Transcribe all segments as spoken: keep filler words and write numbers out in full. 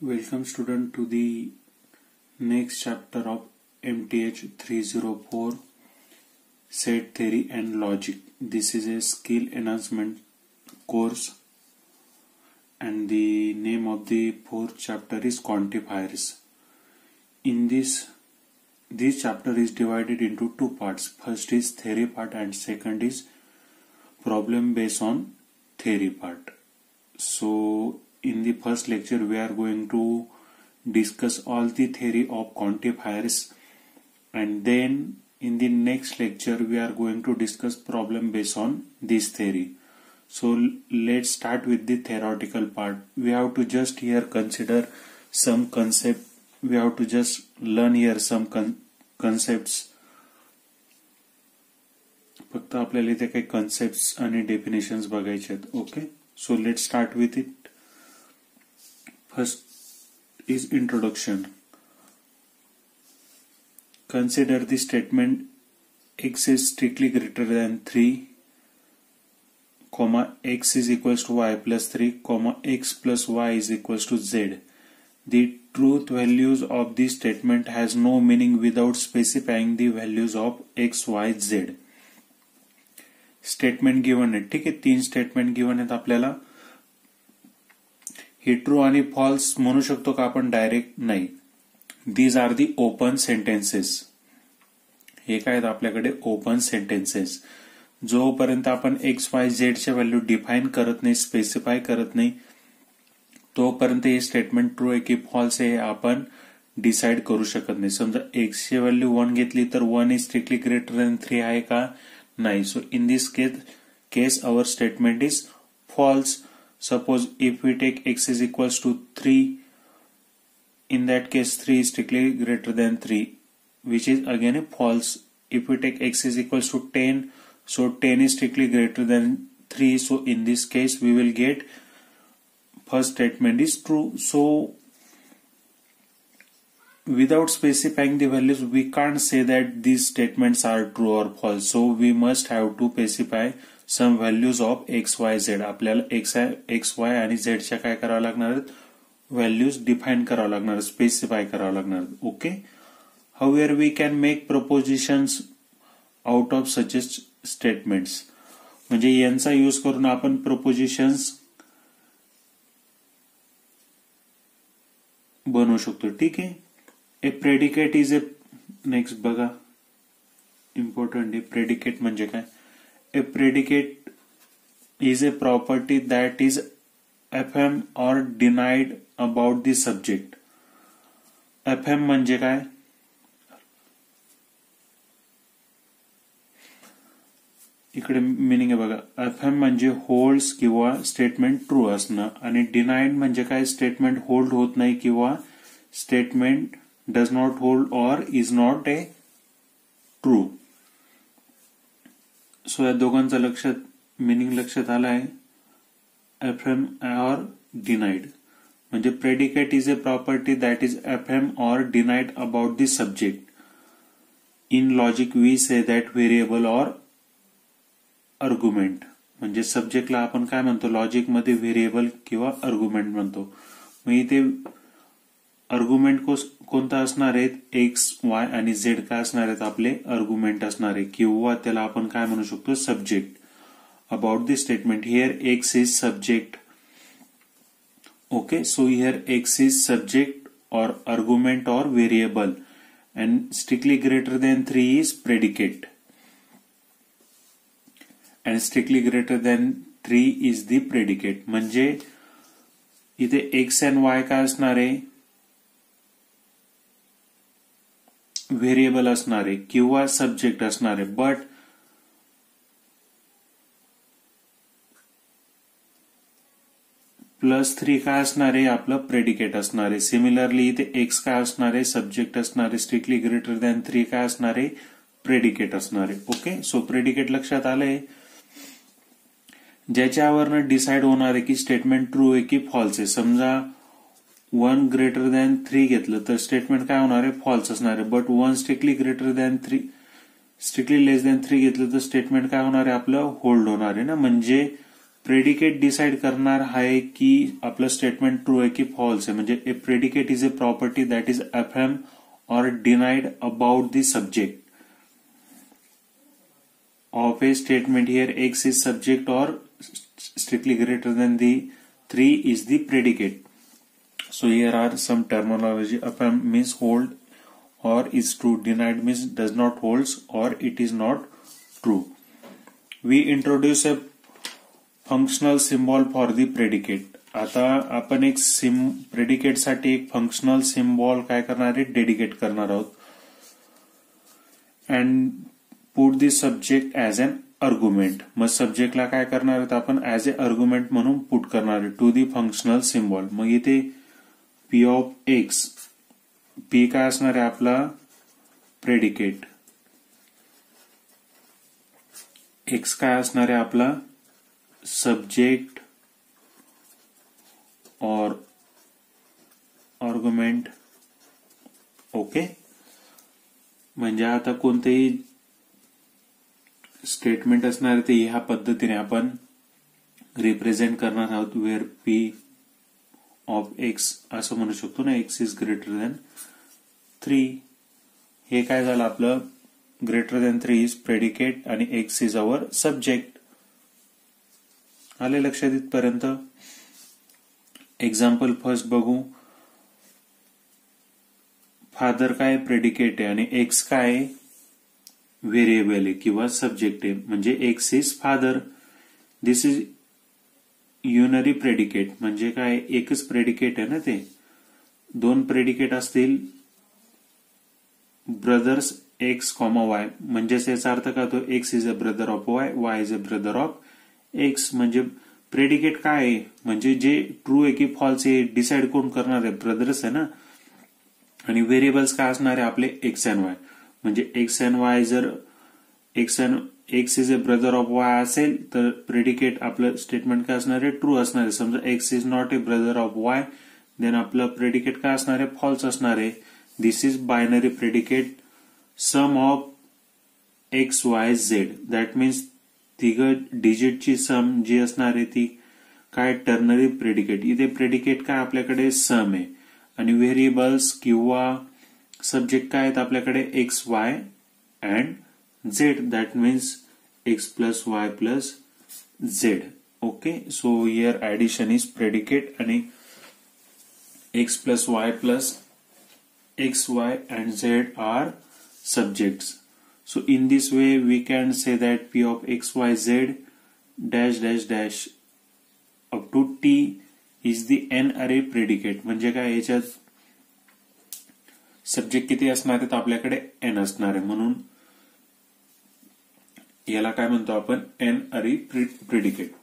Welcome student to the next chapter of M T H three oh four Set Theory and Logic. This is a skill enhancement course and the name of the fourth chapter is quantifiers. In this this chapter is divided into two parts. First is theory part and second is problem based on theory part. So in the first lecture we are going to discuss all the theory of quantifiers, and then in the next lecture we are going to discuss problem based on this theory. So let's start with the theoretical part. We have to just here consider some concept. We have to just learn here some con concepts. फक्त आपल्याला इथे काही concepts आणि definitions बघायचे आहेत. Okay, so let's start with it. First is introduction. Consider the statement x is strictly greater than three, comma x is equals to y plus three, comma x plus y is equals to z. The truth values of this statement has no meaning without specifying the values of x, y, z. Statement given आहे. ठीक आहे, तीन statement given आहेत आपल्याला. हे true आणि false म्हणू शकतो का आपण डायरेक्ट? नाही. These are the open sentences. हे काय आहेत आपल्याकडे? Open sentences. जोपर्यंत आपण एक्स वाय झेड च्या व्हॅल्यू डिफाईन करत नाही, स्पेसिफाय करत नाही, तोपर्यंत हे स्टेटमेंट ट्रू आहे की फॉल्स आहे आपण डिसाइड करू शकत नाही. समजा एक्स ची व्हॅल्यू वन घेतली तर one is strictly greater than three आहे का? नाही. So in this case case our statement is false. Suppose if we take x is equals to three, in that case three is strictly greater than three, which is again a false. If we take x is equals to ten, so ten is strictly greater than three, so in this case we will get first statement is true. So without specifying the values we can't say that these statements are true or false. So we must have to specify some values of x, y, z. आपल्याला x, x, y आणि z च्या काय करावं लागणार आहेत? Values define करावं लागणार, specify करावं लागणार. Okay. However we can make propositions out of such statements. म्हणजे यांचा यूज करून आपण प्रपोजिशन्स बनवू शकतो. ठीक आहे. A predicate is a next बघा, इम्पॉर्टंट आहे. प्रेडिकेट म्हणजे काय? A predicate is a property that is affirmed or denied about the subject. Affirm म्हणजे काय? इकडे मिनिंग आहे बघा. affirm म्हणजे होल्ड्स किंवा स्टेटमेंट ट्रू असणं, आणि डिनाइड म्हणजे काय? स्टेटमेंट होल्ड होत नाही किंवा statement does not hold or is not a true. So या दोघांचं लक्षात मिनिंग लक्षात आलं आहे. अफर्म और डिनाइड म्हणजे predicate is a property that is affirm or denied about the subject. In logic we say that variable or argument. म्हणजे सब्जेक्टला आपण काय म्हणतो? लॉजिक मध्ये व्हेरिएबल किंवा आर्ग्युमेंट म्हणतो. मग इथे आर्ग्युमेंट कोणता असणार आहेत? एक्स, वाय आणि झेड काय असणार आहेत? आपले आर्ग्युमेंट असणार आहे, किंवा त्याला आपण काय म्हणू शकतो? Subject. About the statement here x is subject. Okay. So here x is subject or argument or variable, and strictly greater than three is predicate, and strictly greater than three is the predicate. म्हणजे इथे x and Y काय असणार आहे? Variable असणार आहे किंवा subject असणार आहे. बट प्लस थ्री काय असणार आहे? आपलं प्रेडिकेट असणार आहे. सिमिलरली इथे एक्स काय असणार आहे? सब्जेक्ट असणार आहे. स्ट्रिक्टली ग्रेटर दॅन थ्री काय असणार आहे? प्रेडिकेट असणार आहे. ओके. सो प्रेडिकेट लक्षात आलंय. ज्याच्यावरनं डिसाइड होणार आहे की स्टेटमेंट ट्रू आहे की फॉल्स आहे. समजा वन ग्रेटर दॅन थ्री घेतलं तर स्टेटमेंट काय होणार आहे? फॉल्स असणार आहे. But one strictly greater than three strictly less than three घेतलं तर स्टेटमेंट काय होणार आहे? आपलं होल्ड होणार आहे ना. म्हणजे प्रेडिकेट डिसाइड करणार आहे की आपलं स्टेटमेंट ट्रू आहे की फॉल्स आहे. म्हणजे a predicate is a property that is affirm or denied about the subject of a statement. Here X is subject or strictly greater than the three is the predicate. So here are some terminology. Affirm means hold or is true. Denied means does not holds or it is not true. We introduce a functional symbol for the predicate. आता आपण एक SIM predicate साठी एक functional symbol काय करणार आहे, dedicate करणार आहोत. And put the subject as an argument. मग सब्जेक्टला काय करणार आहोत आपण, ऍज अ आर्ग्युमेंट म्हणून पुट करणार आहे टू दी फंक्शनल सिम्बॉल. मग इथे पी ऑफ एक्स, पी काय असणार आहे आपला प्रेडिकेट, एक्स काय असणार आहे आपला सब्जेक्ट और आर्ग्युमेंट. ओके, म्हणजे आता कोणतेही स्टेटमेंट असणार ते ह्या पद्धतीने आपण रिप्रेझेंट करणार आहोत. वेअर पी ऑफ एक्स असं म्हणू शकतो ना, x is greater than three. हे काय झालं आपलं, greater than three is predicate आणि एक्स इज अवर सब्जेक्ट. आले लक्षात इथपर्यंत. एक्झाम्पल फर्स्ट बघू. फादर काय प्रेडिकेट आहे आणि एक्स काय व्हेरिएबल आहे किंवा सब्जेक्ट आहे. म्हणजे x is father. This is unary predicate. म्हणजे काय, एकच प्रेडिकेट आहे ना ते. दोन प्रेडिकेट असतील ब्रदर्स एक्स कॉमा वाय, म्हणजेच याचा अर्थ काय होतो, x is a brother of y, y is a brother of x. म्हणजे प्रेडिकेट काय आहे, म्हणजे जे ट्रू आहे की फॉल्स आहे डिसाइड कोण करणार आहे, ब्रदर्स आहे ना. आणि व्हेरिएबल्स काय असणार आहे आपले एक्स अँड वाय. म्हणजे एक्स अँड वाय जर x and x is a brother of y असेल तर प्रेडिकेट आपलं स्टेटमेंट काय असणार आहे, ट्रू असणार आहे. समजा x is not a brother of y, then आपलं प्रेडिकेट काय असणार आहे, फॉल्स असणार आहे. This is binary predicate sum of x Y z. That means तिघ डिजिटची सम जी असणार आहे ती काय, टर्नरी प्रेडिकेट. इथे प्रेडिकेट काय आपल्याकडे सम आहे आणि व्हेरिएबल्स किंवा सब्जेक्ट काय आहेत आपल्याकडे x y and z. That means x plus y plus z. Okay, so here addition is predicate आणि x plus y plus x y and z are subjects. So in this way we can say that P of x y z dash dash dash up to t is the n array predicate. म्हणजे काय, याच्यात subject किती असणार आहेत आपल्याकडे, n असणार आहे. म्हणून याला काय म्हणतो आपण, n array predicate.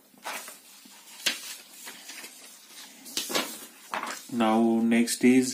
Now next is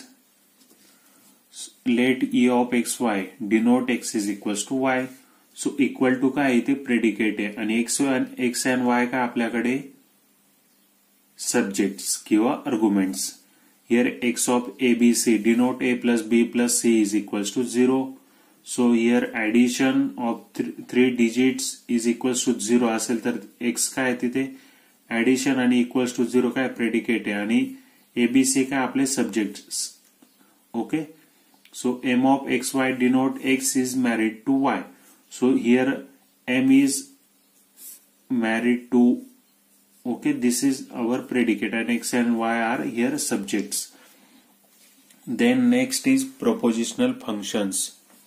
let e of xy denote x is equals to y. So equal to काय इथे प्रेडिकेट आहे आणि एक्स एक्स अँड वाय काय आपल्याकडे सब्जेक्ट्स किंवा arguments. Here x of a b c denote a plus b plus c is equals to zero. So here addition of three digits is equals to zero असेल तर x काय तिथे addition आणि equals to zero काय predicate आहे आणि a b c काय आपले subjects. Okay, so m of xy denote x is married to y. So here m is married to, okay, this is our predicate and x and y are here subjects. Then next is propositional functions.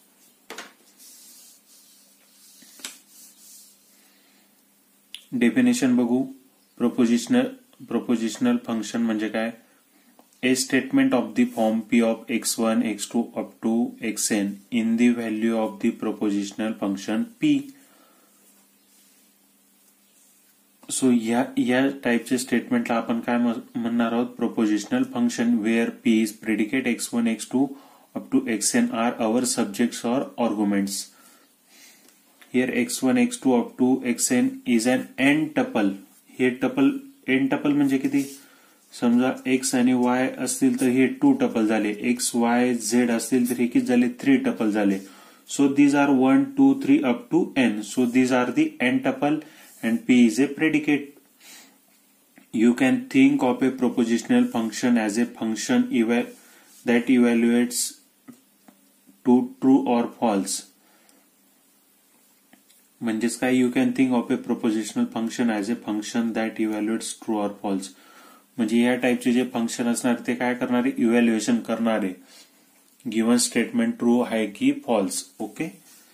Definition बघू. Propositional propositional function म्हणजे काय, a statement of the form p of x one x two up to xn in the value of the propositional function p. So या या टाइपचे स्टेटमेंटला आपण काय म्हणणार आहोत, propositional function where p is predicate x one x two up to x n are our subjects or arguments. Here x one x two up to x n is an n tuple. हे tuple n tuple म्हणजे किती, समजा एक्स आणि वाय असतील तर हे टू टपल झाले, एक्स वाय झेड असतील तर हे किती झाले, थ्री टपल झाले. So these are one two three up to n. So these are the n tuple and p is a predicate. You can think of a propositional function as a function eva- that evaluates to true or false. म्हणजेच काय, you can think of a propositional function as a function that evaluates true or false. म्हणजे या टाईपचे जे function असणार ते काय करणारे, इव्हॅल्युएशन करणारे गिव्हन स्टेटमेंट ट्रू आहे की false. Okay.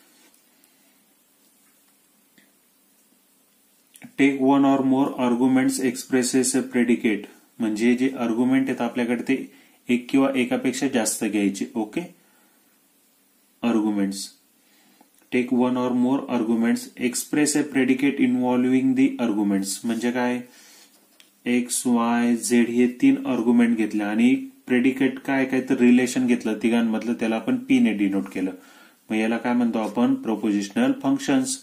Take one or more arguments expresses a predicate. म्हणजे जे आर्ग्युमेंट आहेत आपल्याकडे ते एक किंवा एकापेक्षा जास्त घ्यायचे. Okay. Arguments. Take one or more arguments express a predicate involving the arguments. म्हणजे काय, एक्स वाय झेड हे तीन आर्ग्युमेंट घेतले आणि प्रेडिकेट काय काय तर रिलेशन घेतलं तिघांमधलं, त्याला आपण पी ने डिनोट केलं. मग याला काय म्हणतो आपण, propositional functions.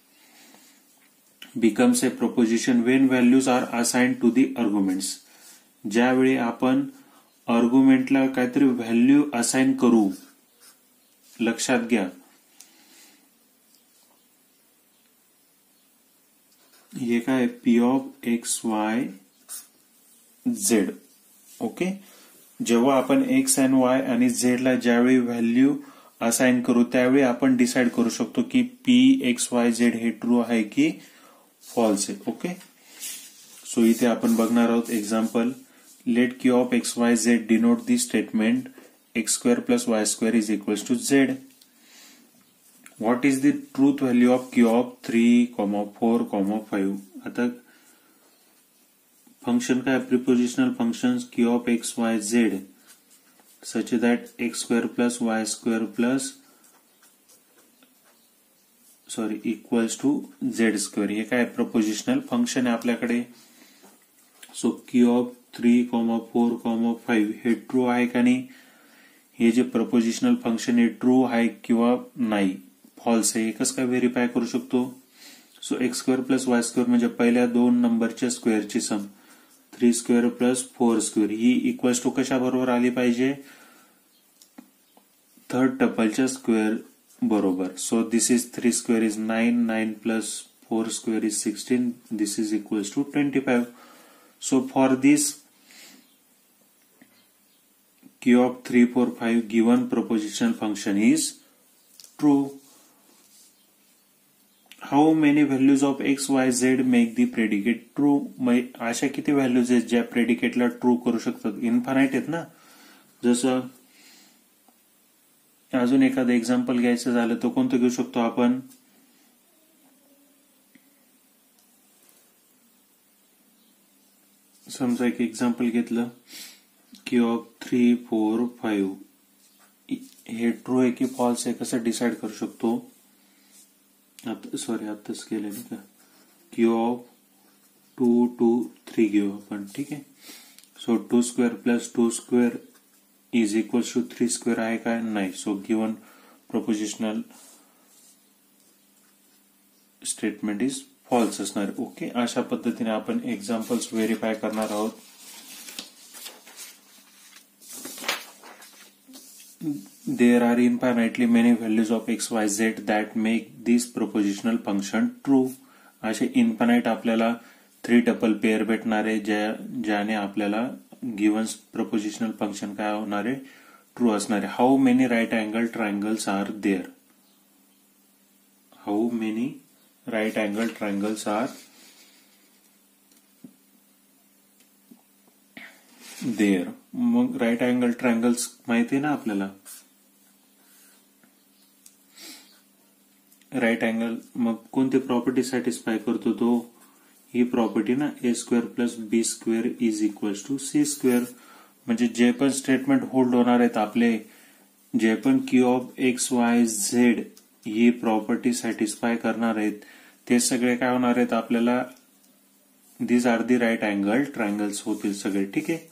becomes a proposition when values are assigned to the arguments. ज्यावेळी आपण आर्ग्युमेंटला काहीतरी व्हॅल्यू असाइन करू, लक्षात घ्या, हे काय p of x Y z. Okay. जेव्हा आपण एक्स अँड वाय आणि झेड ला ज्यावेळी व्हॅल्यू असाइन करू त्यावेळी आपण डिसाइड करू शकतो की पी एक्स वाय झेड हे ट्रू आहे की फॉल्स आहे. ओके. सो इथे आपण बघणार आहोत example. Let q of x Y z denote the statement x square plus y square is equal to z. What is the truth value of q of three comma four comma five. आता function काय, propositional function q of x Y z such that x square plus y square plus sorry equals to z square. हे काय propositional function आहे आपल्याकडे. So q of three comma four comma five हे true आहे का नाही, हे जे प्रपोजिशनल फंक्शन हे ट्रू आहे किंवा नाही, फॉल्स आहे, हे कसं काय व्हेरीफाय करू शकतो. So x square plus y square म्हणजे पहिल्या दोन नंबरच्या स्क्वेअरची sum, three square plus four square ही इक्वल्स टू कशा बरोबर आली पाहिजे, थर्ड टपलच्या स्क्वेअर बरोबर. So this is three square is nine, nine plus four square is sixteen, this is equals to twenty five. So for this q of three four five given propositional function is true. How many values of x Y Z make the predicate true. अशा किती values आहेत ज्या प्रेडिकेटला true करू शकतात, infinite आहेत ना. जसं अजून एखादं एक्झाम्पल घ्यायचं झालं तर कोणतं घेऊ शकतो आपण, समजा एक एक्झाम्पल घेतलं q of three four five, हे ट्रू आहे की फॉल्स आहे कसं डिसाइड करू शकतो. सॉरी आत्ताच केलं नाही का, q of two two three घेऊ आपण. ठीक आहे. So two square plus two square is equal to three square आहे काय, नाही. So given propositional statement is false असणार. ओके. अशा पद्धतीने आपण एक्झाम्पल्स व्हेरीफाय करणार आहोत. There are infinitely many values of x, y, z that make this propositional function true. असे इन्फानाइट आपल्याला थ्री टपल पेअर भेटणार आहे ज्या ज्याने आपल्याला गिव्हन प्रपोजिशनल फंक्शन काय होणार आहे, ट्रू असणार आहे. How many right angle triangles are there. How many right angle triangles are there. मग राईट अँगल ट्रायंगल्स माहिती आहे ना आपल्याला. राईट अँगल मग कोणती प्रॉपर्टी सॅटिस्फाय करतो तो, ही प्रॉपर्टी ना, a square plus b square is equal to c square. म्हणजे जे पण स्टेटमेंट होल्ड होणार आहेत आपले, जे पण q of x Y z ही प्रॉपर्टी सॅटिस्फाय करणार आहेत ते सगळे काय होणार आहेत आपल्याला, these are the right angle triangles होतील सगळे. ठीक आहे.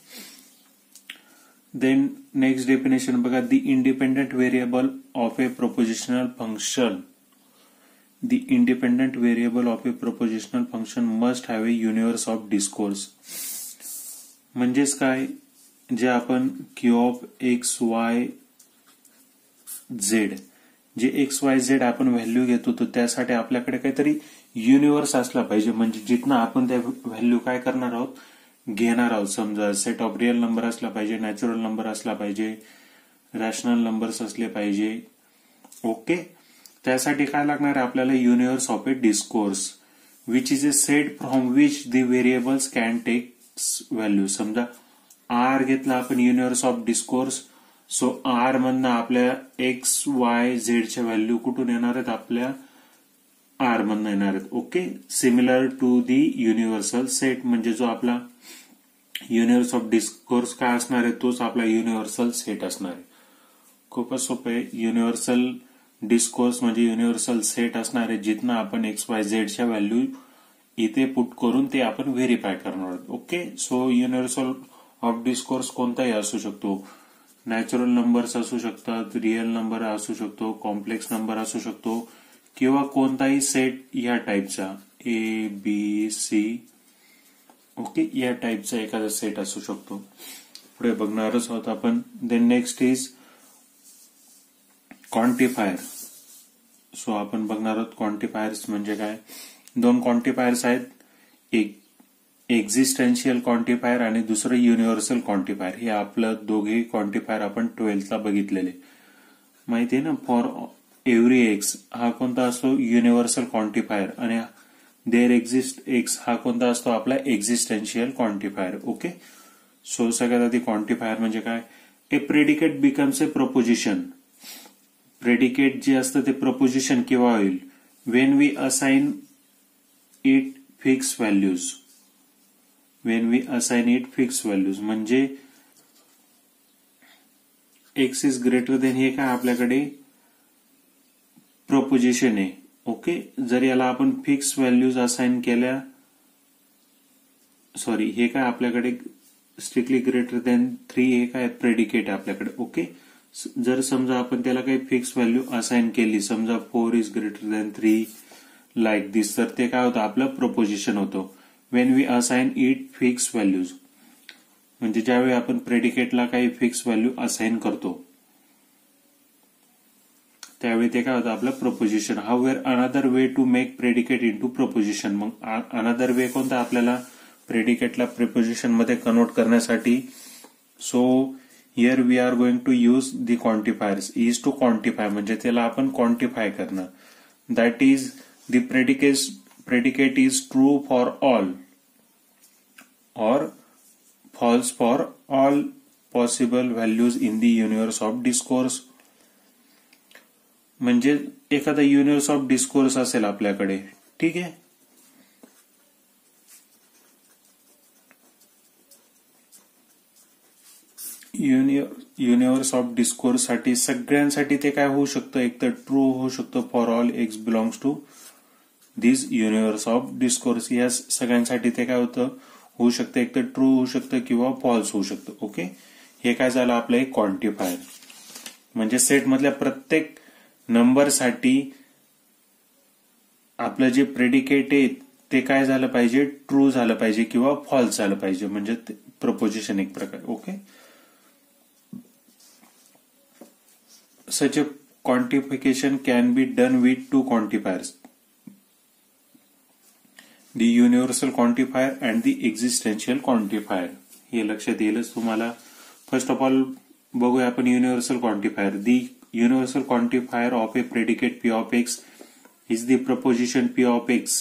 देन नेक्स्ट डेफिनेशन बघा, the independent variable of a propositional function. The independent variable of a propositional function must have a universe of discourse. म्हणजेच काय, जे आपण q of x Y z, जे एक्स वाय झेड आपण value घेतो तर त्यासाठी आपल्याकडे काहीतरी युनिव्हर्स असला पाहिजे. म्हणजे जिथनं आपण त्या व्हॅल्यू काय करणार आहोत घेणार आहोत. समजा सेट ऑफ रिअल नंबर असला पाहिजे, नॅचरल नंबर असला पाहिजे, रॅशनल नंबर्स असले पाहिजे. ओके, त्यासाठी काय लागणार आहे आपल्याला? Universe of a discourse which is a set from which the variables can take value. समजा आर घेतला आपण universe of discourse, so R मधनं आपल्या एक्स वाय झेडच्या व्हॅल्यू कुठून येणार आहेत? आपल्या आर मधनं येणार आहेत. Okay, similar to the universal set, म्हणजे जो आपला युनिव्हर्स ऑफ डिस्कोर्स काय असणार आहे? तोच आपला युनिव्हर्सल सेट असणार आहे. खूपच सोपं आहे. युनिव्हर्सल डिस्कोर्स म्हणजे युनिव्हर्सल सेट असणार आहे, जिथनं आपण एक्स वाय झेडच्या व्हॅल्यू इथे पुट करून ते आपण व्हेरीफाय करणार आहोत. Okay, so universal of discourse कोणताही असू शकतो. नॅचरल नंबर्स असू शकतात, रिअल नंबर असू शकतो, कॉम्प्लेक्स नंबर असू शकतो, किंवा कोणताही सेट या टाईपचा ए बी सी. ओके, या टाईपचा एखादा सेट असू शकतो. पुढे बघणारच आहोत आपण. Then next is quantifier. So आपण बघणार आहोत क्वांटिफायर्स म्हणजे काय. दोन क्वांटिफायर्स आहेत, एक एक्झिस्टेन्शियल क्वांटिफायर आणि दुसरं युनिव्हर्सल क्वांटिफायर. हे आपलं दोघे क्वांटिफायर आपण ट्वेल्थला बघितलेले माहिती आहे ना. फॉर एव्हरी एक्स हा कोणता असतो? Universal quantifier. आणि देअर एक्झिस्ट एक्स हा कोणता असतो? आपला एक्झिस्टेन्शियल क्वांटिफायर. ओके, सो सगळ्यात आधी क्वांटिफायर म्हणजे काय? A predicate becomes a proposition. Predicate जे असतं ते प्रपोजिशन केव्हा होईल? When we assign it fix values. When we assign it fix values म्हणजे एक्स इज ग्रेटर देन हे काय आपल्याकडे प्रपोजिशन आहे. ओके, जर याला आपण फिक्स व्हॅल्यूज असाइन केल्या, सॉरी हे काय आपल्याकडे स्ट्रिक्टली ग्रेटर देन थ्री हे काय प्रेडिकेट आहे आपल्याकडे. ओके, जर समजा आपण त्याला काही फिक्स व्हॅल्यू असाइन केली, समजा four is greater than three like this, तर ते काय होतं? आपलं प्रपोजिशन होतं. When we assign it fix values म्हणजे ज्यावेळी आपण प्रेडिकेटला काही फिक्स व्हॅल्यू असाइन करतो त्यावेळी ते काय होतं? आपलं proposition. However another way to make predicate into proposition. मग अनदर वे कोणता आपल्याला प्रेडिकेटला प्रिपोजिशन मध्ये कन्वर्ट करण्यासाठी? So here we are going to use the quantifiers. Is to quantify म्हणजे त्याला आपण क्वांटिफाय करणं. That is the predicate predicate is true for all or false for all possible values in the universe of discourse. म्हणजे एखादा universe of discourse असेल आपल्याकडे, ठीक आहे. युनिव्हर्स ऑफ डिस्कोर्स साठी सगळ्यांसाठी ते काय होऊ शकतं? एक तर ट्रू होऊ शकतं for all x belongs to this universe of discourse. या सगळ्यांसाठी ते काय होतं? होऊ शकतं, एक तर ट्रू होऊ शकतं किंवा फॉल्स होऊ शकतं. ओके, हे काय झालं आपलं एक क्वांटिफायर. म्हणजे सेट मधल्या प्रत्येक नंबरसाठी आपलं जे प्रेडिकेट आहे ते काय झालं पाहिजे? ट्रू झालं पाहिजे किंवा फॉल्स झालं पाहिजे. म्हणजे प्रपोजिशन एक प्रकार. Okay, such a quantification can be done with two quantifiers, the universal quantifier and the existential quantifier. हे लक्षात येईलच तुम्हाला. फर्स्ट ऑफ ऑल बघूया आपण universal quantifier. The universal quantifier of a predicate p of x is the proposition p of x.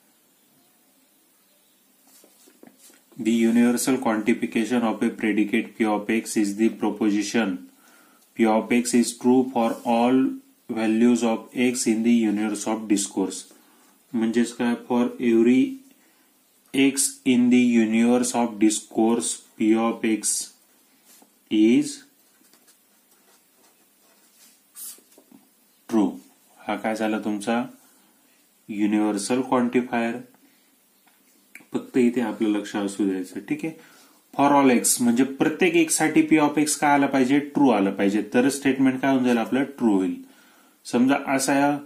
The universal quantification of a predicate p of x is the proposition p of x is true for all values of x in the universe of discourse. म्हणजेच काय? For every x in the universe of discourse p of x is true. हा काय झाला तुमचा universal quantifier. फक्त इथे आपलं लक्ष असू द्यायचं, ठीक आहे. फॉर ऑल एक्स म्हणजे प्रत्येक एक्स साठी पी ऑफ एक्स काय आलं पाहिजे? ट्रू आलं पाहिजे. तर स्टेटमेंट काय होऊन जाईल आपलं? ट्रू होईल. समजा असा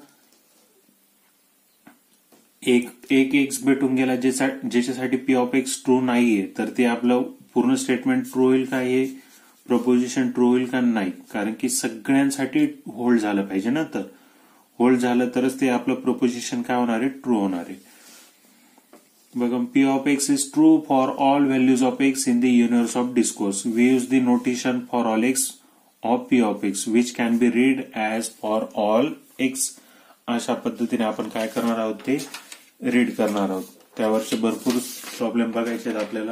एक एक एक्स भेटून गेला ज्याच्यासाठी पी ऑफ एक्स ट्रू नाहीये, तर ते आपलं पूर्ण स्टेटमेंट ट्रू होईल का? हे प्रपोजिशन ट्रू होईल का? नाही, कारण की सगळ्यांसाठी होल्ड झालं पाहिजे ना. तर होल्ड झालं तरच ते आपलं प्रपोजिशन काय होणार आहे? ट्रू होणार आहे. बघा, p of x is true for all values of x in the universe of discourse. We use the notation for all x of p of x which can be read as for all x. अशा पद्धतीने आपण काय करणार आहोत ते read करणार आहोत. त्यावरचे भरपूर प्रॉब्लेम बघायचे आहेत आपल्याला.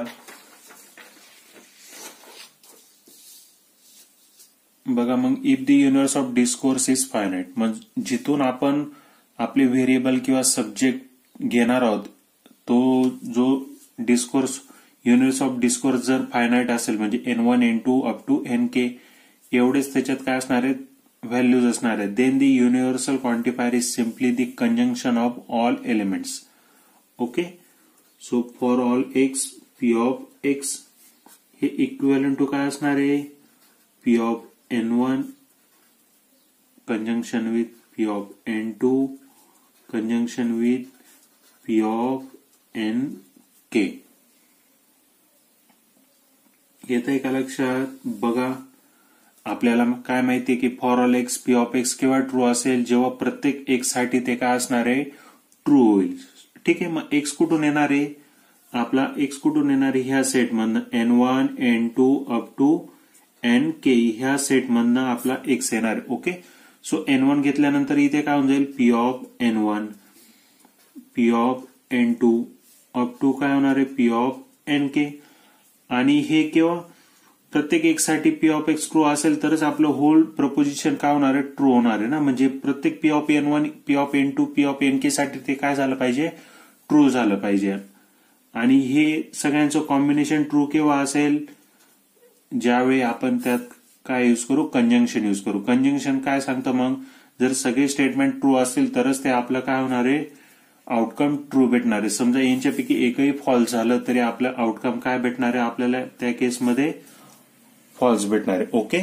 बघा मग, if the universe of discourse is finite, मग जिथून आपण आपले व्हेरिएबल किंवा सब्जेक्ट घेणार आहोत तो जो डिस्कोर्स युनिव्हर्स ऑफ डिस्कोर्स जर फायनाईट असेल म्हणजे n one n two up to n k एवढेच त्याच्यात काय असणार आहेत व्हॅल्यूज असणार आहेत. Then the universal quantifier is simply the conjunction of all elements. Okay, so for all x p of x हे इक्विव्हॅलंट टू काय असणार आहे p of n one conjunction with p of n two conjunction with p of n k. येतंय का लक्षात? बघा, आपल्याला काय माहितीये की for all x p of x केव्हा ट्रू असेल जेव्हा प्रत्येक एक्स साठी ते काय असणार आहे ट्रू होईल. ठीक आहे, मग एक्स कुठून येणार आहे आपला एक्स कुठून येणार आहे ह्या सेट मधनं n one n two up to n k ह्या सेट मधनं आपला एक्स येणार आहे. ओके, सो एन वन घेतल्यानंतर इथे काय होऊन जाईल p of n one p of n two up to काय होणार आहे पी ऑफ एन के. आणि हे केव्हा प्रत्येक एक्स साठी पी ऑफ एक्स ट्रू असेल तरच आपलं होल प्रपोजिशन काय होणार आहे ट्रू होणार आहे ना. म्हणजे प्रत्येक p of n one p of n two p of n k साठी ते काय झालं पाहिजे ट्रू झालं पाहिजे. आणि हे सगळ्यांचं कॉम्बिनेशन ट्रू केव्हा असेल ज्यावेळी आपण त्यात काय यूज करू कंजंक्शन यूज करू. कंजंक्शन काय सांगतं मग जर सगळे स्टेटमेंट ट्रू असतील तरच ते आपलं काय होणार आहे आउटकम ट्रू भेटणार आहे. समजा यांच्यापैकी एकही फॉल्स झालं तरी आपलं आउटकम काय भेटणार आहे आपल्याला त्या केसमध्ये फॉल्स भेटणार आहे. ओके,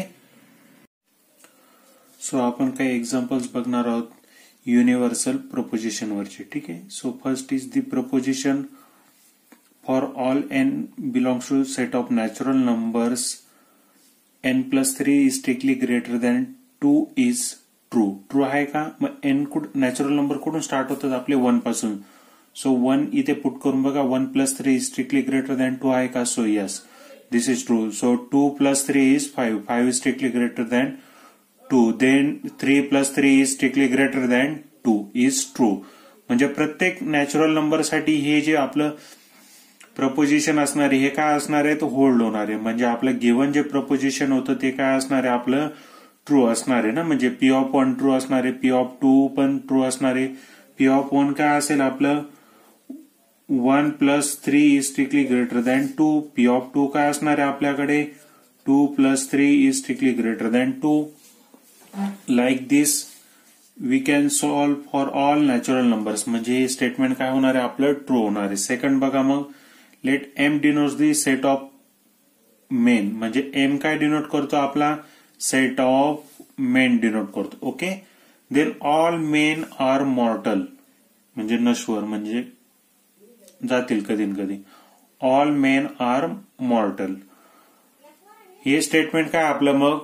सो आपण काही एक्झाम्पल्स बघणार आहोत युनिव्हर्सल प्रपोजिशन वरचे. ठीक आहे, so first is the proposition for all n belongs to set of natural numbers n plus three is strictly greater than two is true. True आहे का? मग एन कुठं नॅचरल नंबर कुठून स्टार्ट होतात आपले वन पासून. सो वन इथे put करून बघा one plus three is strictly greater than two आहे का? So yes, this is true. So two plus three is five. five is strictly greater than two. Then three plus three is strictly greater than two is true. म्हणजे प्रत्येक natural number साठी हे जे आपलं preposition असणार आहे हे काय असणार आहे तो होल्ड होणार आहे. म्हणजे आपलं गिव्हन जे प्रपोजिशन होतं ते काय असणार आहे आपलं ट्रू असणार आहे ना. म्हणजे पी ऑफ वन ट्रू असणार आहे, पी ऑफ टू पण ट्रू असणार आहे. पी ऑफ वन काय असेल आपलं one plus three is strictly greater than two. P of two काय असणार आहे आपल्याकडे two plus three is strictly greater than two. Like this we can solve for all natural numbers. म्हणजे हे statement काय होणार आहे आपलं ट्रू होणार आहे. सेकंड बघा मग, let m denotes the set of men. म्हणजे एम काय डिनोट करतो आपला सेट ऑफ मेन डिनोट करतो. Okay, then all men are mortal म्हणजे नश्वर म्हणजे जातील कधी कधी. ऑल मेन आर मॉर्टल हे स्टेटमेंट काय आपलं मग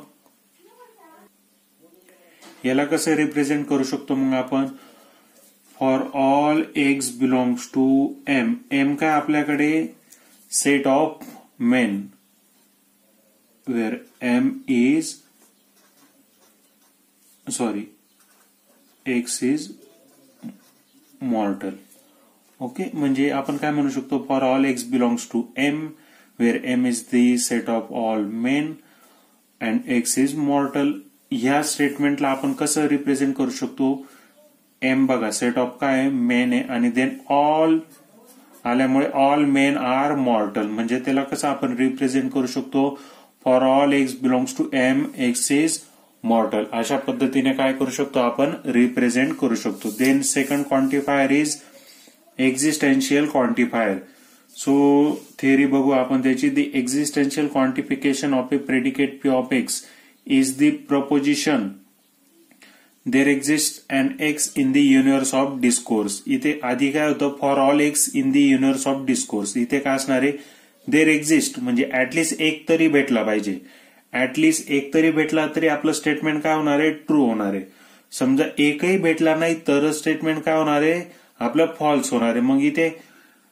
याला कसं रिप्रेझेंट करू शकतो मग आपण for all x belongs to m. M काय आपल्याकडे set of men where m is sorry x is mortal. Okay, म्हणजे आपण काय म्हणू शकतो for all x belongs to m where m is the set of all men and x is mortal. ह्या स्टेटमेंटला आपण कसं रिप्रेझेंट करू शकतो एम बघा सेट ऑफ काय मेन आहे आणि देन ऑल आल्यामुळे ऑल मेन आर मॉर्टल. म्हणजे त्याला कसं आपण रिप्रेझेंट करू शकतो for all x belongs to M x is mortal. अशा पद्धतीने काय करू शकतो आपण रिप्रेझेंट करू शकतो. Then second quantifier is existential quantifier. So theory बघू आपण त्याची. The existential quantification of a predicate p of x is the proposition there exist and x in the universe of discourse. इथे आधी काय होतं for all x in the universe of discourse. इथे काय असणार आहे देर एक्झिस्ट म्हणजे at least एक तरी भेटला पाहिजे. ऍटलिस्ट एक तरी भेटला तरी आपलं स्टेटमेंट काय होणार आहे ट्रू होणार आहे. समजा एकही भेटला नाही तरच स्टेटमेंट काय होणार आहे आपलं फॉल्स होणार आहे. मग इथे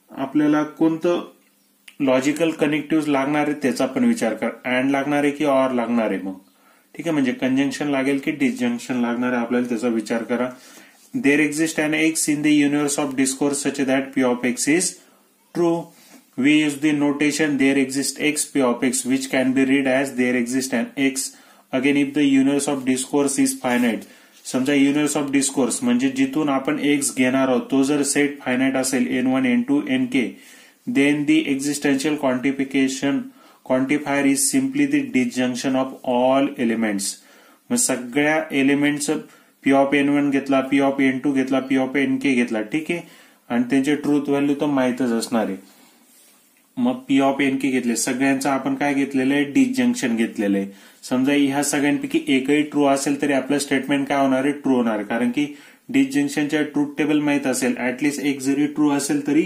आपल्याला कोणतं लॉजिकल कनेक्टिव्ह लागणार आहे त्याचा पण विचार करा. अँड लागणार आहे की ऑर लागणार आहे, मग ठीक आहे, म्हणजे कंजंक्शन लागेल की डिसजंक्शन लागणार आहे आपल्याला त्याचा विचार करा. There exist an x in the universe of discourse such that P of x is true. We use the notation there exists x p of x which can be read as there exists an x. Again, if the universe of discourse is finite, समजा universe of discourse म्हणजे जिथून आपण x घेणार आहोत तो जर set finite असेल n one n two n k, then the existential quantification quantifier is simply the disjunction of all elements. मग सगळ्या elements p of n one घेतला, पी ऑफ एन टू घेतला, पी ऑफ एन के घेतला, ठीक आहे, आणि त्यांचे truth value तर माहितच असणार आहे. मग पी ऑफ एन के घेतले, सगळ्यांचं आपण काय घेतलेलं आहे, डिसजंक्शन घेतलेलं आहे. समजा ह्या सगळ्यांपैकी एकही ट्रू असेल तरी आपलं स्टेटमेंट काय होणार आहे, ट्रू होणार, कारण की डिसजंक्शनच्या ट्रूथ टेबल माहित असेल. ऍटलिस्ट एक जरी ट्रू असेल तरी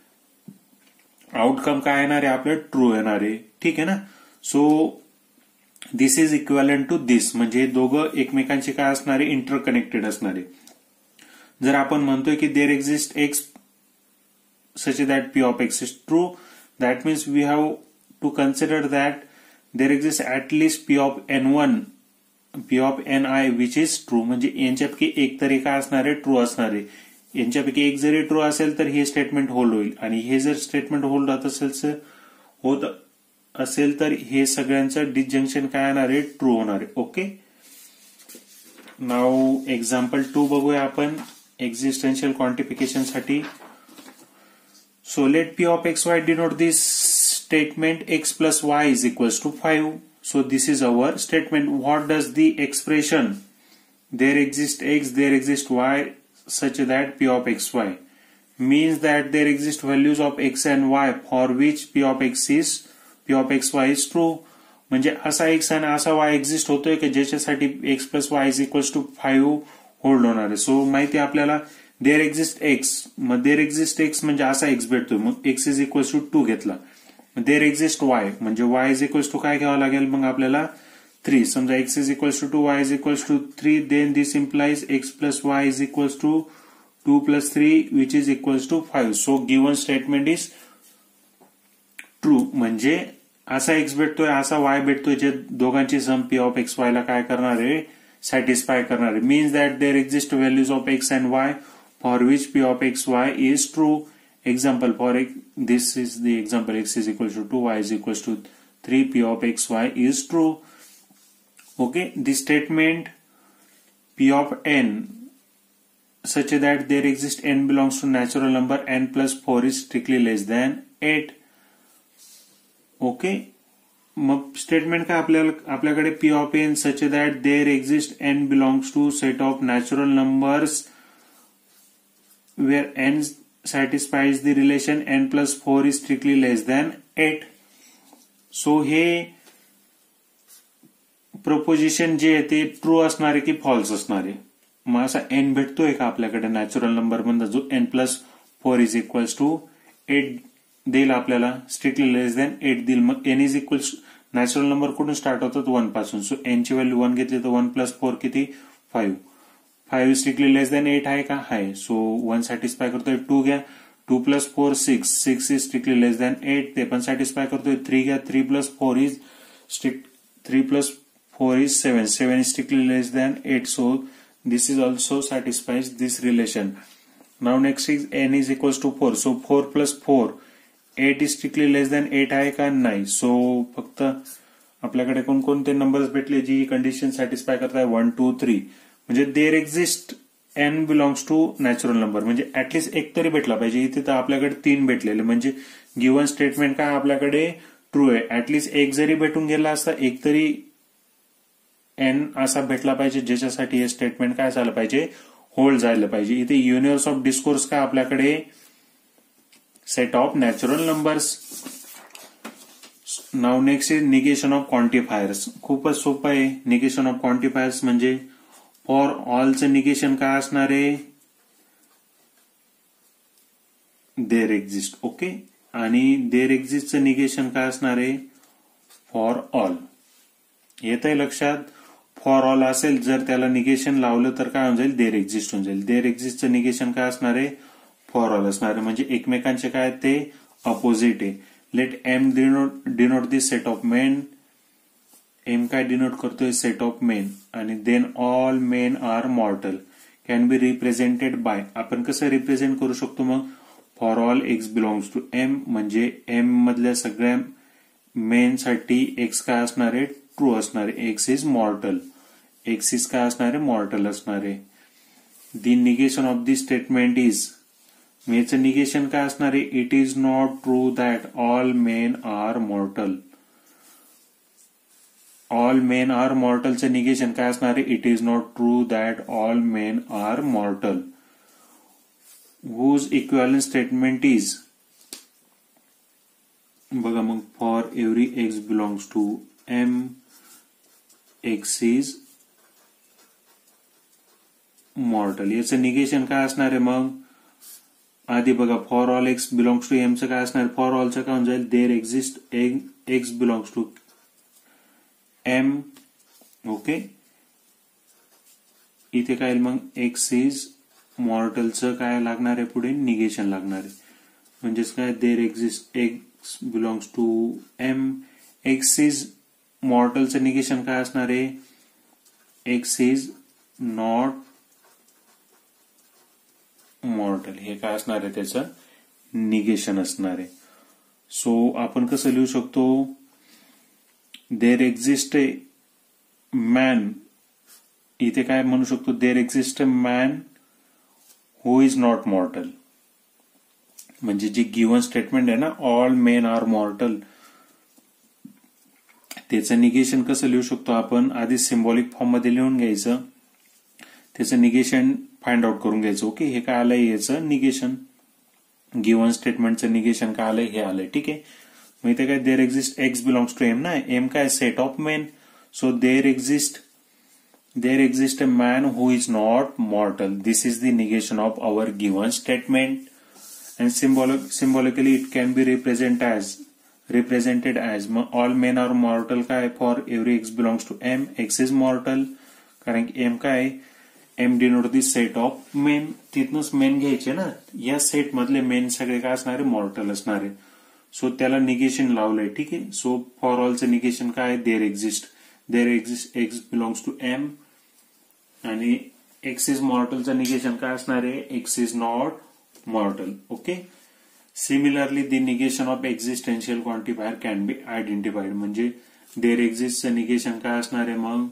आउटकम काय येणार आहे, आपलं ट्रू येणार आहे, ठीक आहे ना. So this is equivalent to this, म्हणजे दोघं एकमेकांशी काय असणार आहे, इंटरकनेक्टेड असणार आहे. जर आपण म्हणतोय की there exist x such that P of x is true, that means we have to consider that there exists at least p of n one, p of ni which is true. म्हणजे यांच्यापैकी एक तरी काय असणार आहे, true असणार आहे. यांच्यापैकी एक जरी ट्रू असेल तर हे स्टेटमेंट होल्ड होईल, आणि हे जर स्टेटमेंट होल्ड होत असेल होत असेल तर हे सगळ्यांचं डिसजंक्शन काय येणार आहे, ट्रू होणार आहे. ओके, नाउ एक्झाम्पल टू बघूया आपण एक्झिस्टन्शियल क्वांटिफिकेशन साठी. So let p of xy denote this statement x plus y is equals to five. So this is our statement. What does the expression there exists x, there exists y such that p of xy means that there exist values of x and y for which p of x is p of xy is true. म्हणजे असा x आणि असा y exist होतोय की ज्याच्यासाठी x plus y is equals to five hold होणार आहे. So माहिती आपल्याला देर एक्झिस्ट एक्स, मग देर एक्झिस्ट एक्स म्हणजे असा एक्स भेटतोय, मग x is equals to two घेतला. देर एक्झिस्ट वाय म्हणजे वाय इज इक्वल्स टू काय घ्यावं लागेल मग आपल्याला, थ्री. समजा x is equals to two, y is equals to three, then this implies x plus y is equals to two plus three which is equals to five. So given statement is true. म्हणजे असा x भेटतोय, असा y भेटतोय, जे दोघांची sum p of x Y ला काय करणार आहे, सॅटिस्फाय करणार आहे. Means that there exist values of x and y for which p of xy is true. Example, for x, this is the example, x is equals to two, y is equals to three, p of xy is true. Okay, this statement p of n such that there exists n belongs to natural number n plus four is strictly less than eight. Okay, मग statement काय आपल्याला आपल्याकडे p of n such that there exists n belongs to set of natural numbers where n satisfies the relation n plus four is strictly less than eight. So हे proposition जे आहे ते true असणार आहे की फॉल्स असणार आहे. मग असा n भेटतोय का आपल्याकडे नॅचरल नंबर मधला जो n plus four is equals to eight देईल आपल्याला, स्ट्रिक्टली लेस दॅन एट देईल. मग n is equals natural number कुठून स्टार्ट होतात, वन पासून. सो n ची व्हॅल्यू वन घेतली तर वन प्लस फोर किती, five. Five strictly less than eight आहे का, आहे. सो वन सॅटिस्फाय करतोय, टू घ्या, two plus four six, six is strictly less than eight, ते पण सॅटिस्फाय करतोय. थ्री घ्या, three plus four is strict three plus four is seven, seven is strictly less than eight. So this is also satisfies this relation. Now next is n is equals to four. So four plus four eight is strictly less than eight आहे का, नाही. सो फक्त आपल्याकडे कोणकोणते numbers भेटले जी condition satisfy करताय, वन टू थ्री. म्हणजे there exist n belongs to natural number, म्हणजे ऍटलिस्ट एक तरी भेटला पाहिजे. इथे तर आपल्याकडे तीन भेटलेले, म्हणजे गिव्हन स्टेटमेंट काय आपल्याकडे ट्रू आहे. ऍटलिस्ट एक जरी भेटून गेला असता, एक तरी एन असा भेटला पाहिजे ज्याच्यासाठी हे स्टेटमेंट काय झालं पाहिजे, होल्ड झालं पाहिजे. इथे युनिव्हर्स ऑफ डिस्कोर्स काय आपल्याकडे set of natural numbers. Now next is negation of quantifiers. खूपच सोपं आहे. निगेशन ऑफ क्वांटिफायर्स म्हणजे फॉर ऑलचं निगेशन काय असणार आहे, देर एक्झिस्ट. ओके, आणि देर एक्झिस्टचं निगेशन काय असणार आहे, फॉर ऑल. येत आहे लक्षात. फॉर ऑल असेल जर त्याला निगेशन लावलं तर काय होऊन जाईल, देर एक्झिस्ट होऊन जाईल. देर एक्झिस्टचं निगेशन काय असणार आहे, फॉर ऑल असणार आहे, म्हणजे एकमेकांचे काय ते अपोजिट आहे. Let m denote denote this set of men. M काय डिनोट करतोय सेट ऑफ मेन, आणि then all men are mortal can be represented by. आपण कसं रिप्रेझेंट करू शकतो मग, for all x belongs to m, म्हणजे एम मधल्या सगळ्या मेन साठी एक्स काय असणार आहे, ट्रू असणार आहे. X is mortal. X is काय असणार आहे, मॉर्टल असणार आहे. The negation of this statement is, याचं निगेशन काय असणार आहे, it is not true that all men are mortal. All men are मॉर्टलचं निगेशन काय असणार आहे, it is not true that all men are mortal. whose equivalent statement is, बघा मग, for every x belongs to M, x is mortal. याचं negation काय असणार आहे मग, आधी बघा, for all x belongs to एमचं काय असणार, फॉर ऑलचं काय होऊन जाईल, there exist x belongs to m. Okay, इथे काय मग, एक्स इज मॉर्टलचं काय लागणार आहे, पुढे निगेशन लागणार आहे. म्हणजेच काय, there exist x belongs to M. X is मॉर्टलचं निगेशन काय असणार आहे, एक्स इज नॉट मॉर्टल. हे काय असणार आहे, त्याचं निगेशन असणार आहे. सो आपण कसं लिहू शकतो, देर एक्झिस्ट ए मॅन. इथे काय म्हणू शकतो, there exist a man who is not mortal. म्हणजे जी गिव्हन स्टेटमेंट आहे ना, ऑल मेन आर मॉर्टल, त्याचं निगेशन कसं लिहू शकतो आपण, आधी सिम्बॉलिक फॉर्म मध्ये लिहून घ्यायचं, त्याचं निगेशन फाइंड आउट करून घ्यायचं. ओके, हे काय आलंय, याचं निगेशन, गिव्हन स्टेटमेंटचं निगेशन काय आलंय, हे आलंय. ठीक आहे, मग इथे काय, there exist x belongs to m ना, एम काय set of men. So there exist There exists a man who is not mortal. This is the negation of our given statement, and symbolic, symbolically it can be represented as represented as all men are mortal. काय, for every x belongs to m, x is mortal. कारण की m काय, m denote the set of men. तिथूनच men घ्यायचे ना, या set मधले main सगळे काय असणारे, मॉर्टल असणारे. सो त्याला निगेशन लावलंय. ठीक आहे, सो फॉर ऑलचं निगेशन काय, there exist there exist x belongs to m, आणि एक्स इज मॉर्टलचं निगेशन काय असणार आहे, x is not mortal. Okay, similarly the negation of existential quantifier can be identified. म्हणजे देर एक्झिस्टचं निगेशन काय असणार आहे मग,